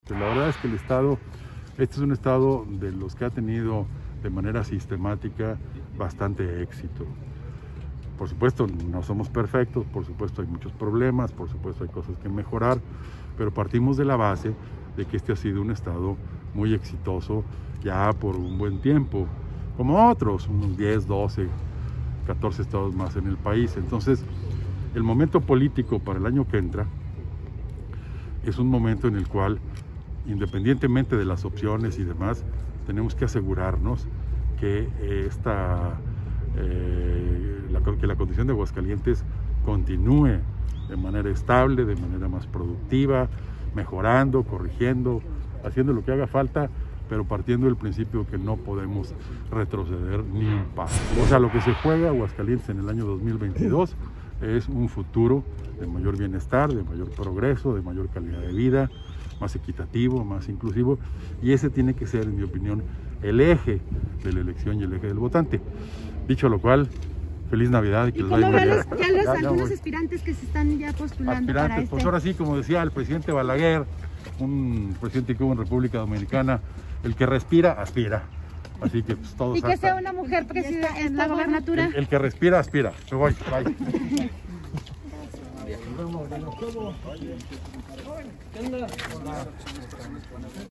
La verdad es que el Estado, este es un Estado de los que ha tenido de manera sistemática bastante éxito. Por supuesto, no somos perfectos, por supuesto hay muchos problemas, por supuesto hay cosas que mejorar, pero partimos de la base de que este ha sido un Estado muy exitoso ya por un buen tiempo, como otros, unos 10, 12, 14 estados más en el país. Entonces, el momento político para el año que entra es un momento en el cual, independientemente de las opciones y demás, tenemos que asegurarnos que la condición de Aguascalientes continúe de manera estable, de manera más productiva, mejorando, corrigiendo, haciendo lo que haga falta, pero partiendo del principio que no podemos retroceder ni un paso. O sea, lo que se juega Aguascalientes en el año 2022 es un futuro de mayor bienestar, de mayor progreso, de mayor calidad de vida, más equitativo, más inclusivo, y ese tiene que ser, en mi opinión, el eje de la elección y el eje del votante. Dicho lo cual, feliz Navidad y que les vaya muy bien. Algunos aspirantes que se están ya postulando para este... Pues ahora sí, como decía el presidente Balaguer, un presidente que hubo en República Dominicana, el que respira, aspira. Así que pues, todos... Y que sea una mujer presidenta en la gobernatura. El que respira, aspira. Me voy, bye.